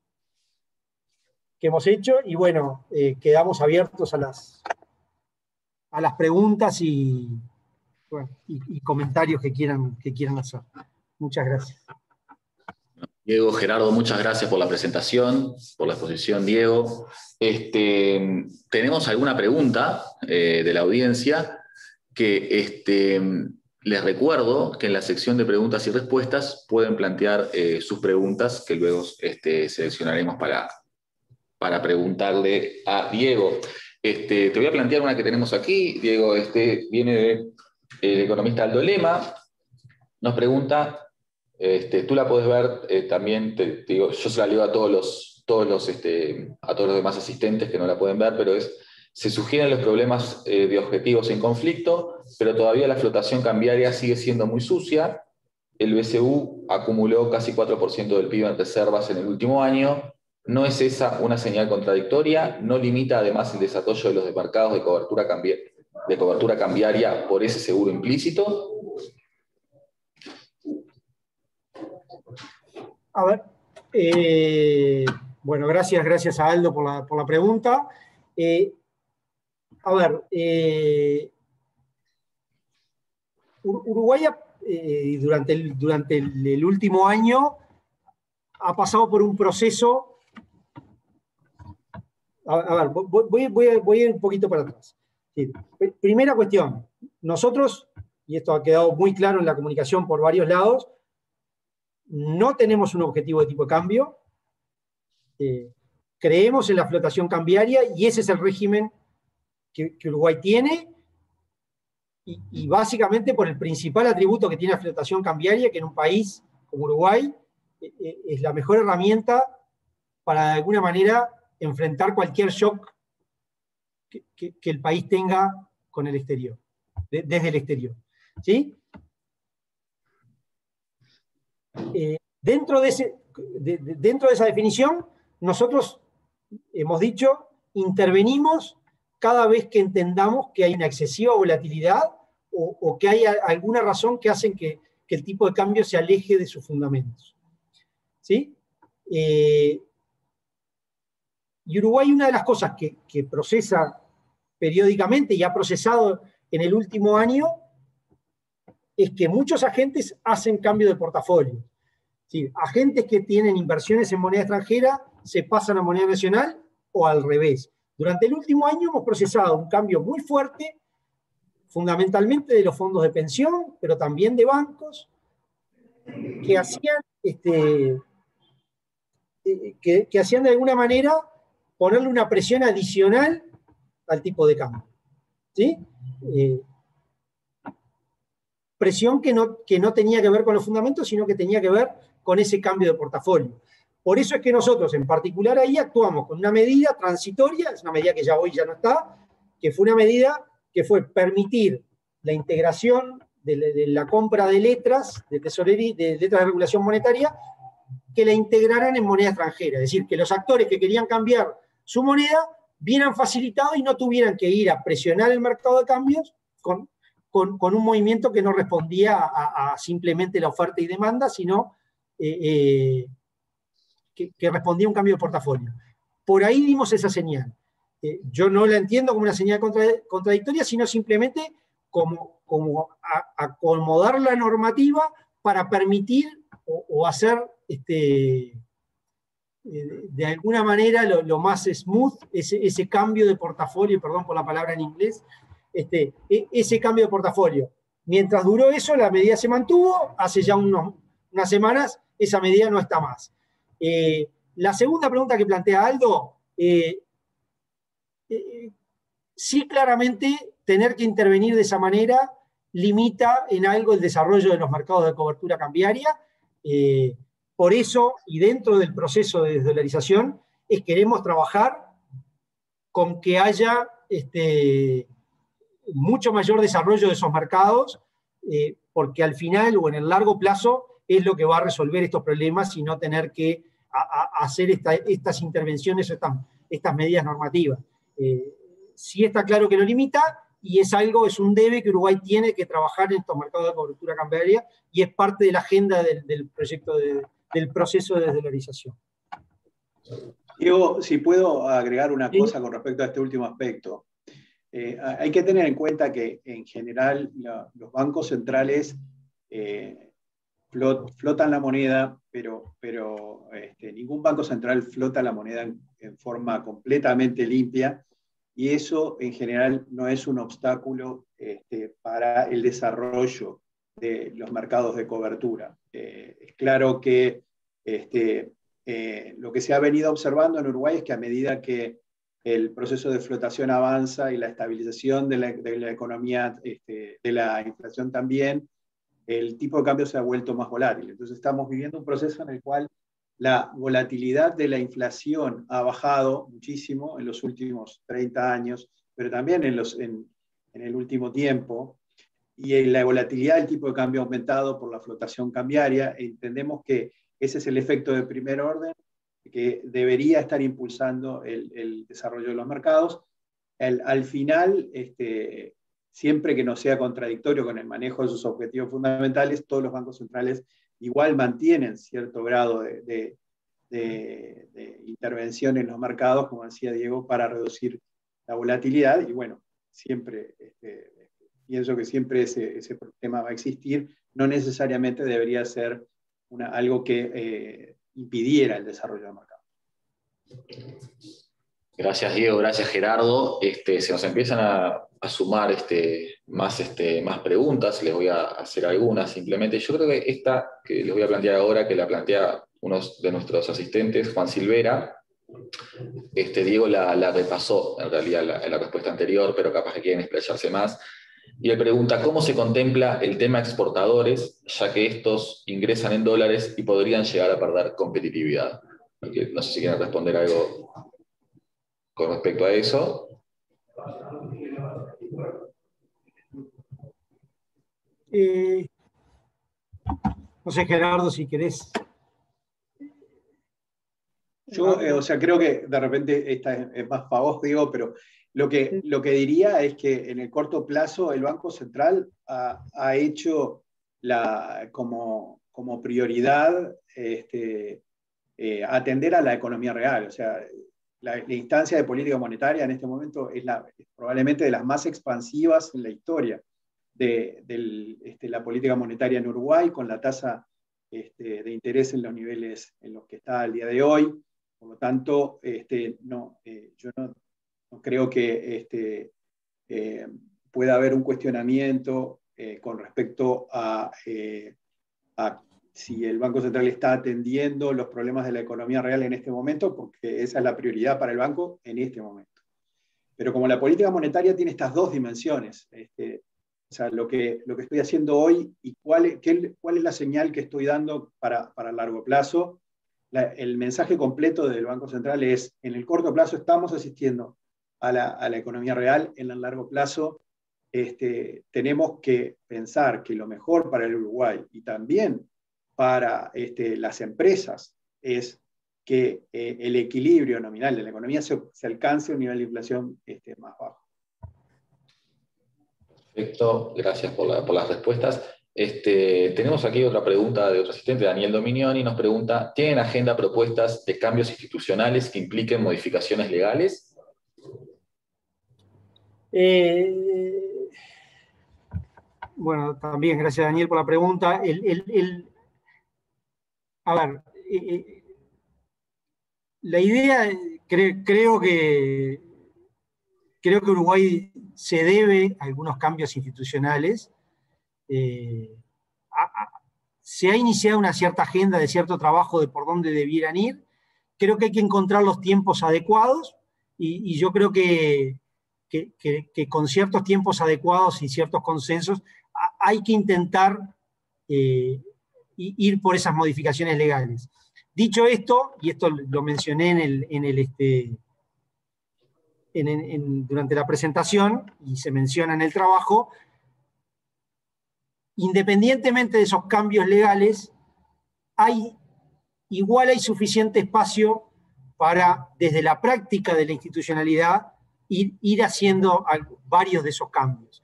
que hemos hecho, y bueno, quedamos abiertos a las preguntas y comentarios que quieran hacer. Muchas gracias. Diego, Gerardo, muchas gracias por la presentación, por la exposición, Diego. Tenemos alguna pregunta de la audiencia que les recuerdo que en la sección de preguntas y respuestas pueden plantear sus preguntas que luego seleccionaremos para preguntarle a Diego. Te voy a plantear una que tenemos aquí. Diego, viene del economista Aldo Lema. Nos pregunta, tú la podés ver también, te digo, yo se la leo a todos los demás asistentes que no la pueden ver, pero se sugieren los problemas de objetivos en conflicto, pero todavía la flotación cambiaria sigue siendo muy sucia. El BCU acumuló casi 4% del PIB en reservas en el último año. ¿No es esa una señal contradictoria? ¿No limita además el desarrollo de los mercados de cobertura cambiaria por ese seguro implícito? A ver, bueno, gracias a Aldo por la pregunta. Uruguay durante el último año ha pasado por un proceso. A ver, voy a ir un poquito para atrás. Sí. Primera cuestión, nosotros y esto ha quedado muy claro en la comunicación por varios lados, no tenemos un objetivo de tipo de cambio, creemos en la flotación cambiaria y ese es el régimen que Uruguay tiene, y básicamente por el principal atributo que tiene la flotación cambiaria, que en un país como Uruguay es la mejor herramienta para de alguna manera enfrentar cualquier shock que el país tenga con el exterior, desde el exterior. ¿Sí? Dentro de esa definición, nosotros hemos dicho, intervenimos cada vez que entendamos que hay una excesiva volatilidad o que hay alguna razón que hace que el tipo de cambio se aleje de sus fundamentos. ¿Sí? Y Uruguay, una de las cosas que procesa periódicamente y ha procesado en el último año es que muchos agentes hacen cambio de portafolio. ¿Sí? Agentes que tienen inversiones en moneda extranjera se pasan a moneda nacional o al revés. Durante el último año hemos procesado un cambio muy fuerte, fundamentalmente de los fondos de pensión, pero también de bancos, que hacían, que hacían de alguna manera ponerle una presión adicional al tipo de cambio. ¿Sí? Presión que no tenía que ver con los fundamentos, sino que tenía que ver con ese cambio de portafolio. Por eso es que nosotros, en particular ahí, actuamos con una medida transitoria, es una medida que ya hoy ya no está, que fue una medida que fue permitir la integración de la compra de letras, de tesorería, de letras de regulación monetaria, que la integraran en moneda extranjera. Es decir, que los actores que querían cambiar su moneda vieran facilitado y no tuvieran que ir a presionar el mercado de cambios con un movimiento que no respondía a simplemente la oferta y demanda, sino que respondía a un cambio de portafolio. Por ahí dimos esa señal. Yo no la entiendo como una señal contradictoria, sino simplemente como acomodar la normativa para permitir o hacer de alguna manera lo más smooth ese cambio de portafolio, perdón por la palabra en inglés, ese cambio de portafolio. Mientras duró eso, la medida se mantuvo, hace ya unas semanas esa medida no está más. La segunda pregunta que plantea Aldo, sí, claramente tener que intervenir de esa manera limita en algo el desarrollo de los mercados de cobertura cambiaria. Por eso, y dentro del proceso de desdolarización, queremos trabajar con que haya mucho mayor desarrollo de esos mercados, porque al final o en el largo plazo es lo que va a resolver estos problemas y no tener que hacer estas intervenciones, estas medidas normativas. Sí está claro que lo limita y es un debe que Uruguay tiene que trabajar en estos mercados de cobertura cambiaria y es parte de la agenda del proyecto del proceso de desdolarización. Diego, si puedo agregar una cosa con respecto a este último aspecto. Hay que tener en cuenta que en general los bancos centrales flotan la moneda, pero ningún banco central flota la moneda en forma completamente limpia, y eso en general no es un obstáculo para el desarrollo de los mercados de cobertura. Es claro que lo que se ha venido observando en Uruguay es que a medida que el proceso de flotación avanza y la estabilización de la economía, de la inflación también, el tipo de cambio se ha vuelto más volátil. Entonces estamos viviendo un proceso en el cual la volatilidad de la inflación ha bajado muchísimo en los últimos 30 años, pero también en el último tiempo, y la volatilidad del tipo de cambio ha aumentado por la flotación cambiaria. Entendemos que ese es el efecto de primer orden que debería estar impulsando el desarrollo de los mercados. Al final, siempre que no sea contradictorio con el manejo de sus objetivos fundamentales, todos los bancos centrales igual mantienen cierto grado de intervención en los mercados, como decía Diego, para reducir la volatilidad. Y bueno, siempre pienso que siempre ese tema va a existir. No necesariamente debería ser algo que impidiera el desarrollo del mercado. Gracias, Diego. Gracias, Gerardo. Se nos empiezan a sumar más preguntas, les voy a hacer algunas simplemente. Yo creo que esta que les voy a plantear ahora, que la plantea uno de nuestros asistentes, Juan Silvera, Diego la repasó en realidad en la respuesta anterior, pero capaz que quieren explayarse más. Y él pregunta, ¿cómo se contempla el tema exportadores, ya que estos ingresan en dólares y podrían llegar a perder competitividad? No sé si quieren responder algo con respecto a eso. No sé, Gerardo, si querés. Yo, creo que de repente esta es más para vos, Diego, pero lo que diría es que en el corto plazo el Banco Central ha hecho como prioridad atender a la economía real. O sea, la instancia de política monetaria en este momento es probablemente de las más expansivas en la historia de la política monetaria en Uruguay, con la tasa de interés en los niveles en los que está al día de hoy. Por lo tanto, yo no creo que pueda haber un cuestionamiento con respecto a si el Banco Central está atendiendo los problemas de la economía real en este momento, porque esa es la prioridad para el banco en este momento. Pero como la política monetaria tiene estas dos dimensiones, o sea, lo que estoy haciendo hoy y cuál es la señal que estoy dando para largo plazo, el mensaje completo del Banco Central es, en el corto plazo estamos asistiendo a la economía real, en el largo plazo tenemos que pensar que lo mejor para el Uruguay y también para las empresas es que el equilibrio nominal de la economía se alcance a un nivel de inflación más bajo. Perfecto, gracias por las respuestas. Tenemos aquí otra pregunta de otro asistente, Daniel Dominioni, nos pregunta, ¿tienen agenda propuestas de cambios institucionales que impliquen modificaciones legales? Bueno, también gracias Daniel por la pregunta. A ver, la idea, creo que Uruguay se debe a algunos cambios institucionales. Se ha iniciado una cierta agenda de cierto trabajo de por dónde debieran ir. Creo que hay que encontrar los tiempos adecuados y yo creo que con ciertos tiempos adecuados y ciertos consensos hay que intentar ir por esas modificaciones legales. Dicho esto, y esto lo mencioné durante la presentación y se menciona en el trabajo, independientemente de esos cambios legales, igual hay suficiente espacio para, desde la práctica de la institucionalidad, ir haciendo varios de esos cambios.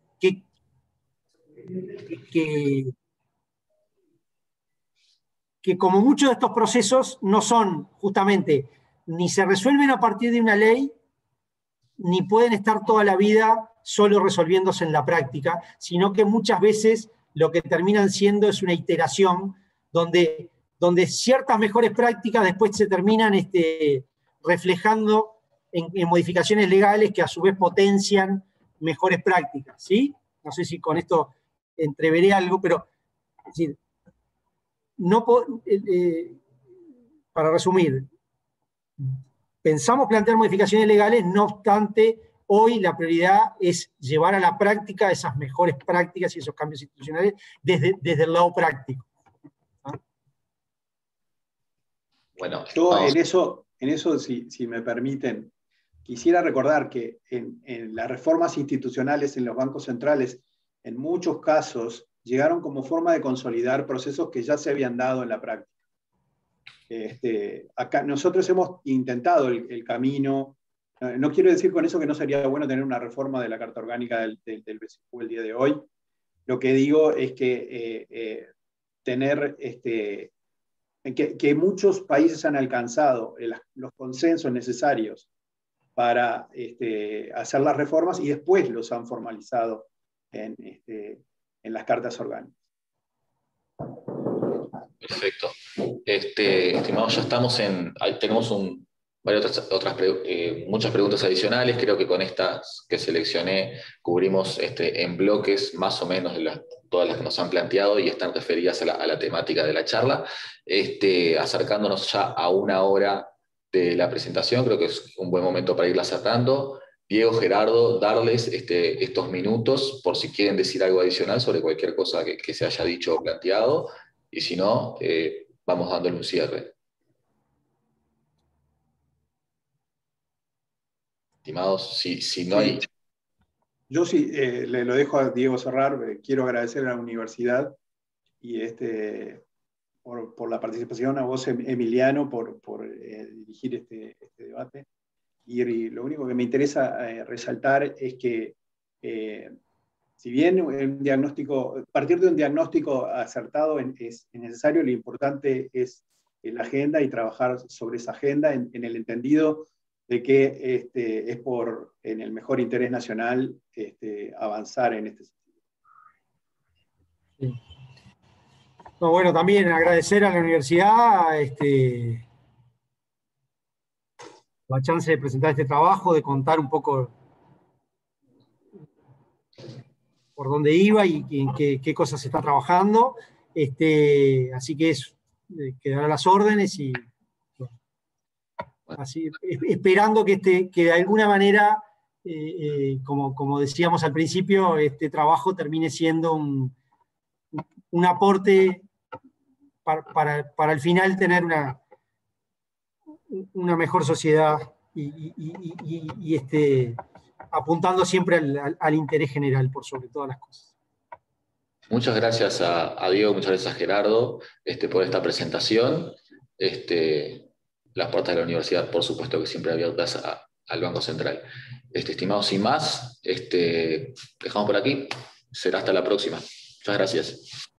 Que como muchos de estos procesos no son justamente, ni se resuelven a partir de una ley, ni pueden estar toda la vida solo resolviéndose en la práctica, sino que muchas veces lo que terminan siendo es una iteración donde ciertas mejores prácticas después se terminan reflejando en modificaciones legales que a su vez potencian mejores prácticas, ¿sí? No sé si con esto entreveré algo, pero es decir, para resumir, pensamos plantear modificaciones legales, no obstante, hoy la prioridad es llevar a la práctica esas mejores prácticas y esos cambios institucionales desde el lado práctico. ¿Ah? Bueno, yo en eso si me permiten, quisiera recordar que en las reformas institucionales en los bancos centrales, en muchos casos, llegaron como forma de consolidar procesos que ya se habían dado en la práctica. Acá nosotros hemos intentado el camino, no quiero decir con eso que no sería bueno tener una reforma de la Carta Orgánica del BCQ el día de hoy. Lo que digo es que tener que muchos países han alcanzado los consensos necesarios para hacer las reformas y después los han formalizado en las cartas orgánicas. Perfecto. Estimados, ya estamos tenemos un muchas preguntas adicionales. Creo que con estas que seleccioné cubrimos en bloques más o menos todas las que nos han planteado y están referidas a la temática de la charla. Acercándonos ya a una hora de la presentación, creo que es un buen momento para irla cerrando. Diego, Gerardo, darles estos minutos por si quieren decir algo adicional sobre cualquier cosa que se haya dicho o planteado, y si no, vamos dándole un cierre. Estimados, si no hay... Yo sí, le lo dejo a Diego cerrar. Quiero agradecer a la universidad y por la participación, a vos, Emiliano, por dirigir este debate. Y lo único que me interesa resaltar es que, si bien partir de un diagnóstico acertado es necesario, lo importante es la agenda y trabajar sobre esa agenda en el entendido de que es en el mejor interés nacional avanzar en este sentido. Sí. No, bueno, también agradecer a la universidad la chance de presentar este trabajo, de contar un poco por dónde iba y en qué cosas se está trabajando. Así que quedar a las órdenes y bueno, así, esperando que de alguna manera, como decíamos al principio, este trabajo termine siendo un aporte para al final tener una mejor sociedad y apuntando siempre al interés general por sobre todas las cosas. Muchas gracias a Diego, muchas gracias a Gerardo por esta presentación. Las puertas de la universidad, por supuesto, que siempre abiertas al Banco Central. Estimados, sin más, dejamos por aquí. Será hasta la próxima. Muchas gracias.